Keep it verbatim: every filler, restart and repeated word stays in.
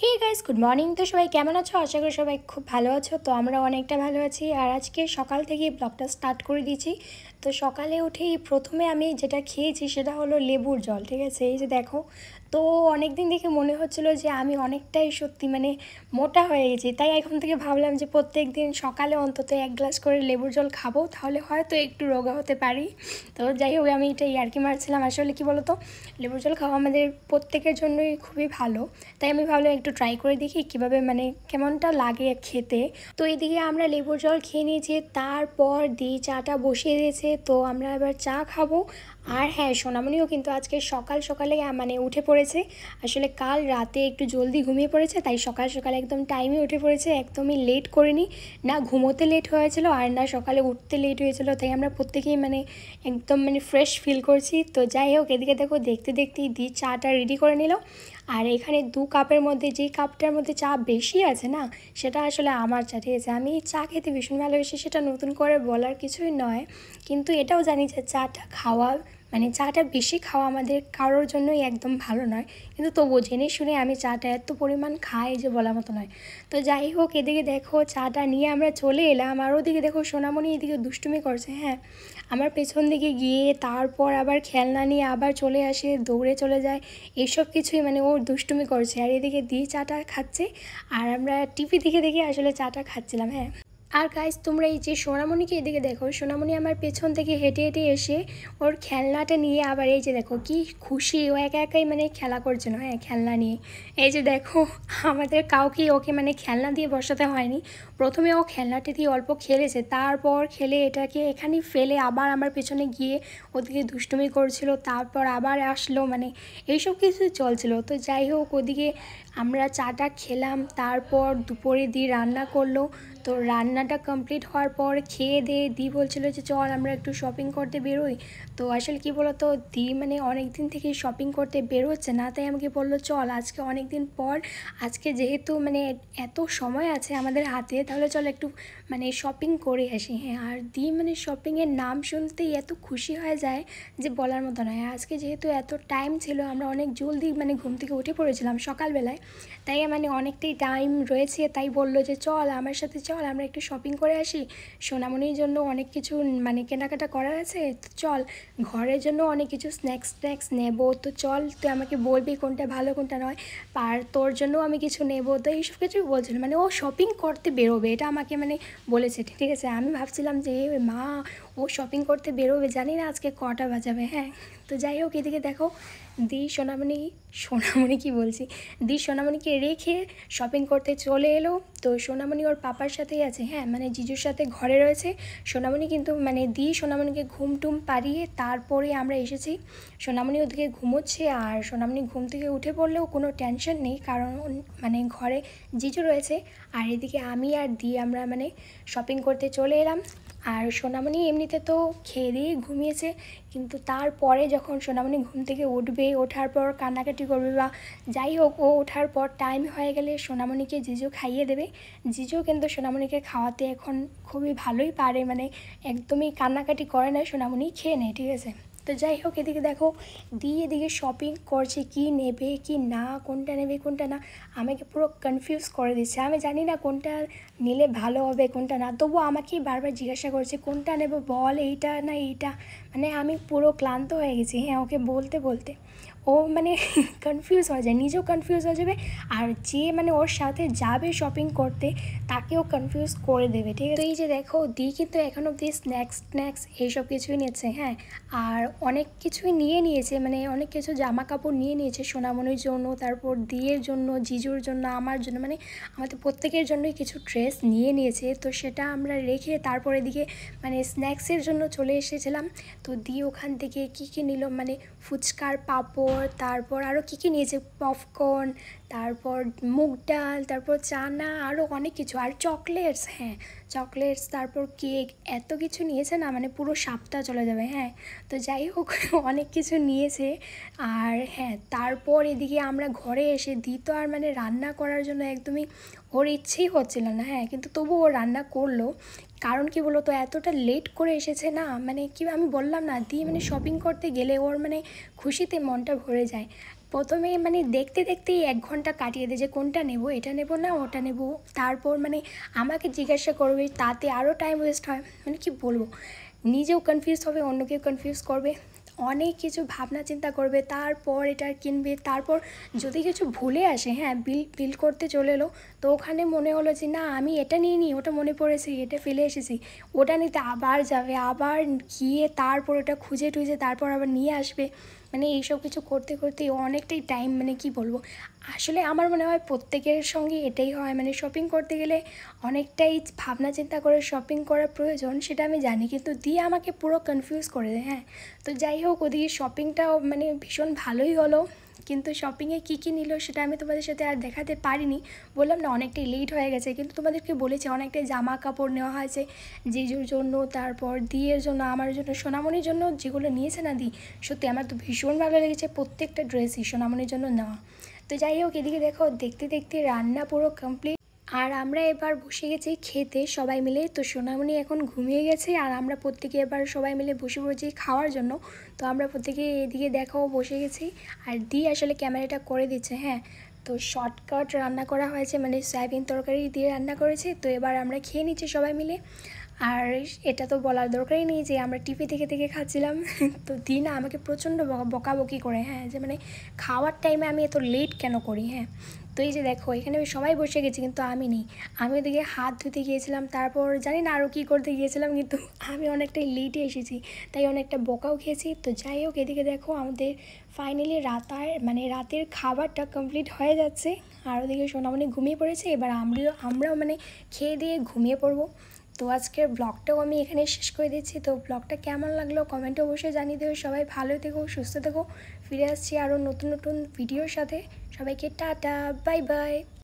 Hey guys, good morning. তো সবাই কেমন আছো? আশা করি সবাই খুব ভালো আছো। তো আমরা অনেকটা ভালো আছি। আর আজকে সকাল থেকে ব্লগটা স্টার্ট করে দিয়েছি। তো সকালে উঠেই প্রথমে আমি যেটা খেয়েছি সেটা হলো লেবুর জল। ঠিক আছে, এই যে দেখো। তো অনেক দিন দেখে মনে হচ্ছিলো যে আমি অনেকটাই সত্যি মানে মোটা হয়ে গেছি। তাই এখন থেকে ভাবলাম যে প্রত্যেক দিন সকালে অন্তত এক গ্লাস করে লেবুর জল খাবো, তাহলে হয়তো একটু রোগা হতে পারি। তো যাই হোক, আমি এটা ইয়ার্কি মারছিলাম। আসলে কি বলো তো, লেবুর জল খাওয়া আমাদের প্রত্যেকের জন্যই খুবই ভালো। তাই আমি ভাবলাম একটু ট্রাই করে দেখি কীভাবে মানে কেমনটা লাগে খেতে। তো এদিকে আমরা লেবুর জল খেয়ে নিয়েছি, তারপর দি চাটা বসিয়ে দিয়েছে। তো আমরা এবার চা খাবো। আর হ্যাঁ, সোনামণিও কিন্তু আজকে সকাল সকালে মানে উঠে পড়েছে। আসলে কাল রাতে একটু জলদি ঘুমিয়ে পড়েছে, তাই সকাল সকালে একদম টাইমে উঠে পড়েছে, একদমই লেট করিনি। না ঘুমোতে লেট হয়েছিল আর না সকালে উঠতে লেট হয়েছিল। তাই আমরা প্রত্যেকেই মানে একদম মানে ফ্রেশ ফিল করছি। তো যাই হোক, এদিকে দেখো দেখতে দেখতেই দি চাটা রেডি করে নিল। আর এখানে দু কাপের মধ্যে যেই কাপটার মধ্যে চা বেশি আছে না, সেটা আসলে আমার চা। ঠিক আছে, আমি চা খেতে ভীষণ ভালোবাসি, সেটা নতুন করে বলার কিছুই নয়। কিন্তু এটাও জানি যে চাটা খাওয়া মানে চাটা বেশি খাওয়া আমাদের কারোর জন্যই একদম ভালো নয়। কিন্তু তবুও জেনে শুনে আমি চাটা এত পরিমাণ খাই যে বলার মতো নয়। তো যাই হোক, এদিকে দেখো চাটা নিয়ে আমরা চলে এলাম। আর ওদিকে দেখো সোনামণি এদিকে দুষ্টুমি করছে। হ্যাঁ, আমার পেছন দিকে গিয়ে তারপর আবার খেলনা নিয়ে আবার চলে আসে, দৌড়ে চলে যায়। এইসব কিছুই মানে ওর দুষ্টুমি করছে। আর এদিকে দিয়ে চাটা খাচ্ছে আর আমরা টিভি দেখে দেখে আসলে চাটা খাচ্ছিলাম। হ্যাঁ, আর গাইস, তোমরা এই যে সোনামণিকে এদিকে দেখো, সোনামণি আমার পেছন থেকে হেঁটে হেঁটে এসে ওর খেলনাটা নিয়ে আবার এই যে দেখো কি খুশি, ও একা একাই মানে খেলা করছিল। হ্যাঁ, খেলনা নিয়ে এই যে দেখো, আমাদের কাউকে ওকে মানে খেলনা দিয়ে বসাতে হয়নি। প্রথমে ও খেলনাটি দিয়ে অল্প খেলেছে, তারপর খেলে এটাকে এখানেই ফেলে আবার আমার পেছনে গিয়ে ওদিকে দুষ্টুমি করছিল, তারপর আবার আসলো, মানে এইসব কিছু চলছিল। তো যাই হোক, ওদিকে আমরা চাটা খেলাম, তারপর দুপুরে দি রান্না করলো। তো রান্নাটা কমপ্লিট হওয়ার পর খেয়ে দিয়ে দি বলছিল যে চল আমরা একটু শপিং করতে বেরোই। তো আসলে কি বলতো, দি মানে অনেক দিন থেকে শপিং করতে বেরোচ্ছে না, তাই আমাকে বললো চল আজকে অনেক দিন পর, আজকে যেহেতু মানে এত সময় আছে আমাদের হাতে, তাহলে চল একটু মানে শপিং করে আসি। হ্যাঁ, আর দি মানে শপিংয়ের নাম শুনতেই এত খুশি হয়ে যায় যে বলার মতো নয়। আজকে যেহেতু এত টাইম ছিল, আমরা অনেক জলদি মানে ঘুম থেকে উঠে পড়েছিলাম সকালবেলায়, তাই মানে অনেকটাই টাইম রয়েছে। তাই বললো যে চল আমার সাথে চল আমরা একটু শপিং করে আসি, সোনামণির জন্য অনেক কিছু মানে কেনাকাটা করার আছে। তো চল, ঘরের জন্য অনেক কিছু স্ন্যাক্স স্ন্যাক্স নেবো, তো চল তুই আমাকে বলবি কোনটা ভালো কোনটা নয়, আর তোর জন্য আমি কিছু নেবো। তো এইসব কিছুই বলছিল, মানে ও শপিং করতে বেরোবে এটা আমাকে মানে বলেছে। ঠিক আছে, আমি ভাবছিলাম যে মা ও শপিং করতে বেরোবে, জানি না আজকে কটা বাজাবে। হ্যাঁ, তো যাই হোক, এদিকে দেখো দি সোনামণি সোনামণি কি বলছি দি সোনামণিকে রেখে শপিং করতে চলে এলো। তো সোনামণি ওর পাপার সাথেই আছে। হ্যাঁ, মানে জিজুর সাথে ঘরে রয়েছে। সোনামণি কিন্তু মানে দি সোনামণিকে ঘুম টুম পাড়িয়ে তারপরে আমরা এসেছি। সোনামণি ওদিকে ঘুমোচ্ছে, আর সোনামণি ঘুম থেকে উঠে পড়লেও কোনো টেনশন নেই, কারণ মানে ঘরে জিজু রয়েছে। আর এদিকে আমি আর দি আমরা মানে শপিং করতে চলে এলাম। আর সোনামণি এমনিতে তো খেয়ে দিয়ে ঘুমিয়েছে, কিন্তু তারপরে যখন সোনামণি ঘুম থেকে উঠবে, ওঠার পর কান্নাকাটি করবে বা যাই হোক, ও ওঠার পর টাইম হয়ে গেলে সোনামণিকে জিজু খাইয়ে দেবে। জিজু কিন্তু সোনামণিকে খাওয়াতে এখন খুবই ভালোই পারে, মানে একদমই কান্নাকাটি করে না, সোনামণি খেয়ে নেয়। ঠিক আছে, তো যাই হোক, এদিকে দেখো দি এদিকে শপিং করছে, কি নেবে কি না, কোনটা নেবে কোনটা না, আমাকে পুরো কনফিউজ করে দিচ্ছে। আমি জানি না কোনটা নিলে ভালো হবে কোনটা না, তবুও আমাকেই বারবার জিজ্ঞাসা করছে কোনটা নেব বল, এইটা না এইটা। মানে আমি পুরো ক্লান্ত হয়ে গেছি। হ্যাঁ, ওকে বলতে বলতে ও মানে কনফিউজ হয়ে যায়, নিজেও কনফিউজ হয়ে যাবে, আর যে মানে ওর সাথে যাবে শপিং করতে তাকেও কনফিউজ করে দেবে। ঠিক আছে, তো এই যে দেখো দি কিন্তু এখন অবধি স্ন্যাক্স স্ন্যাক্স এইসব কিছুই নিয়েছে। হ্যাঁ, আর অনেক কিছুই নিয়ে নিয়েছে, মানে অনেক কিছু জামা কাপড় নিয়ে নিয়েছে সোনামণির জন্য, তারপর দিয়ের জন্য, জিজুর জন্য, আমার জন্য, মানে আমাদের প্রত্যেকের জন্যই কিছু ড্রেস নিয়ে নিয়েছে। তো সেটা আমরা রেখে তারপর এদিকে মানে স্ন্যাক্সের জন্য চলে এসেছিলাম। তো দি ওখান থেকে কী কী নিল, মানে ফুচকার পাঁপড়, তারপর আরও কী কী নিয়েছে, পপকর্ন, তারপর মুগ ডাল, তারপর চানা, আরও অনেক কিছু, আর চকলেটস। হ্যাঁ, চকলেটস, তারপর কেক, এত কিছু নিয়েছে না মানে পুরো সপ্তাহ চলে যাবে। হ্যাঁ, তো যাই হোক অনেক কিছু নিয়েছে। আর হ্যাঁ, তারপর এদিকে আমরা ঘরে এসে দি তো আর মানে রান্না করার জন্য একদমই ওর ইচ্ছেই হচ্ছিল না। হ্যাঁ, কিন্তু তবু ও রান্না করলো, কারণ কি বলো তো, এতটা লেট করে এসেছে না, মানে কি আমি বললাম না, দি মানে শপিং করতে গেলে ওর মানে খুশিতে মনটা ভরে যায়। প্রথমে মানে দেখতে দেখতেই এক ঘন্টা কাটিয়ে দেয় যে কোনটা নেব, এটা নেব না ওটা নেব। তারপর মানে আমাকে জিজ্ঞাসা করবে, তাতে আরও টাইম ওয়েস্ট হয়। মানে কি বলবো, নিজেও কনফিউজ হবে, অন্যকেও কনফিউজ করবে, অনেক কিছু ভাবনা চিন্তা করবে, তারপর এটা কিনবে। তারপর যদি কিছু ভুলে আসে, হ্যাঁ বিল বিল করতে চলে এলো, তো ওখানে মনে হলো যে না আমি এটা নিয়ে নিই, ওটা মনে পড়েছে, এটা ফেলে এসেছি, ওটা নিতে আবার যাবে, আবার গিয়ে তারপর ওটা খুঁজে টুজে তারপর আবার নিয়ে আসবে। মানে এইসব কিছু করতে করতে অনেকটাই টাইম, মানে কি বলবো, আসলে আমার মনে হয় প্রত্যেকের সঙ্গে এটাই হয়। মানে শপিং করতে গেলে অনেকটাই ভাবনা চিন্তা করে শপিং করা প্রয়োজন, সেটা আমি জানি, কিন্তু দিয়ে আমাকে পুরো কনফিউজ করে দেয়। হ্যাঁ, তো যাই হোক, ওদিকে শপিংটাও মানে ভীষণ ভালোই হলো, কিন্তু শপিংয়ে কী কী নিল সেটা আমি তোমাদের সাথে আর দেখাতে পারিনি। বললাম না অনেকটাই লেট হয়ে গেছে, কিন্তু তোমাদেরকে বলেছি অনেকটাই জামা কাপড় নেওয়া হয়েছে জিজুর জন্য, তারপর দিয়ের জন্য, আমার জন্য, সোনামণির জন্য যেগুলো নিয়েছে না দি, সত্যি আমার তো ভীষণ ভালো লেগেছে প্রত্যেকটা ড্রেসই সোনামণির জন্য নেওয়া। তো যাই হোক, এদিকে দেখো দেখতে দেখতে রান্না পুরো কমপ্লিট, আর আমরা এবার বসে গেছি খেতে সবাই মিলে। তো সোনামণি এখন ঘুমিয়ে গেছে, আর আমরা প্রত্যেকে এবার সবাই মিলে বসে পড়েছি খাওয়ার জন্য। তো আমরা প্রত্যেকে এদিকে দেখাও বসে গেছি, আর দি আসলে ক্যামেরাটা করে দিচ্ছে। হ্যাঁ, তো শর্টকাট রান্না করা হয়েছে, মানে সয়াবিন তরকারি দিয়ে রান্না করেছে। তো এবার আমরা খেয়ে নিচ্ছি সবাই মিলে। আর এটা তো বলার দরকারই নেই যে আমরা টিভি থেকে থেকে খাচ্ছিলাম। তো দি না আমাকে প্রচণ্ড বকাবকি করে, হ্যাঁ, যে মানে খাওয়ার টাইমে আমি এত লেট কেন করি। হ্যাঁ, তো এই যে দেখো এখানে আমি সবাই বসে গেছি, কিন্তু আমি নেই। আমি ওদিকে হাত ধুতে গিয়েছিলাম, তারপর জানি না আরও কী করতে গিয়েছিলাম, কিন্তু আমি অনেকটাই লেটে এসেছি, তাই অনেকটা বকাও খেয়েছি। তো যাই হোক, এদিকে দেখো আমাদের ফাইনালি রাতার মানে রাতের খাবারটা কমপ্লিট হয়ে যাচ্ছে, আর ওদিকে সোনামণি ঘুমিয়ে পড়েছে। এবার আমরাও আমরাও মানে খেয়ে দিয়ে ঘুমিয়ে পড়বো। তো আজকের ব্লগটাও আমি এখানে শেষ করে দিচ্ছি। তো ব্লগটা কেমন লাগলো কমেন্টে অবশ্যই জানিয়ে দেবো। সবাই ভালো থেকো, সুস্থ থেকো। ফিরে আসছি আরও নতুন নতুন ভিডিওর সাথে। সবাইকে টাটা, বাই বাই।